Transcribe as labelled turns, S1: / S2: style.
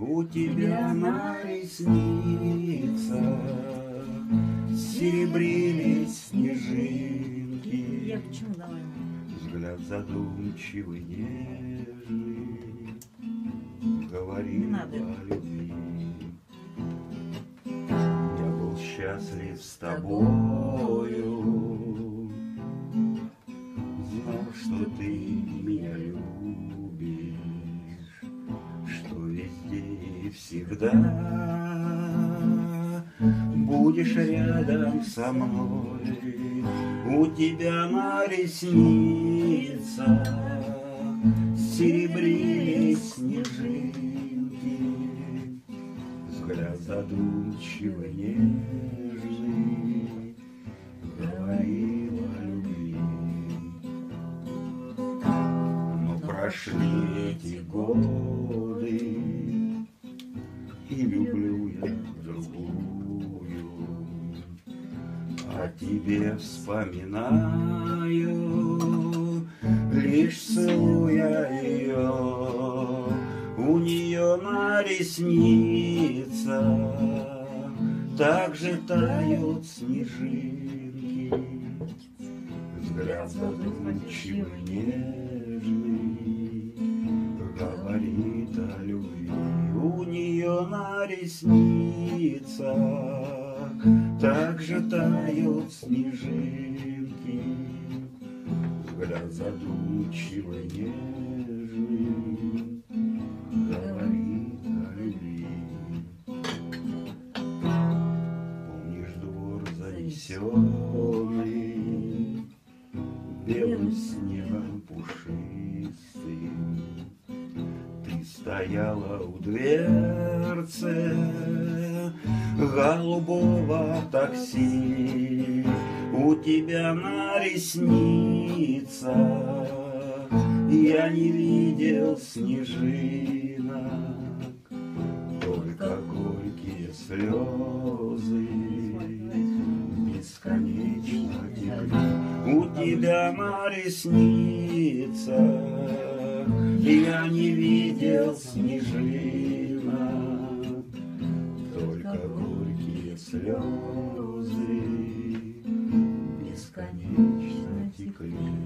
S1: У тебя на ресницах серебрились снежинки.
S2: Я почему давай?
S1: Взгляд задумчивый, нежный, говорил о любви. Я был счастлив с тобою, знал, что ты меня любишь, что везде и всегда будешь рядом со мной. У тебя на ресницах серебрились снежинки. Взгляд задумчивый, нежный, говорил о любви. Но прошли эти годы, и люблю я другую. О тебе вспоминаю, лишь целуя ее. У нее на ресницах также тают снежинки. Взгляд задумчивый, нежный, говорит о любви. У нее на ресницах также тают снежинки. Взгляд задумчивый, нежный, говорит о любви. Помнишь двор занесенный белым снегом пушистым? Ты стояла у дверцы голубого такси. У тебя на ресницах я не видел снежинок, только горькие слезы бесконечно текли. У тебя на ресницах я не видел снежинок, только горькие слезы бесконечно текли.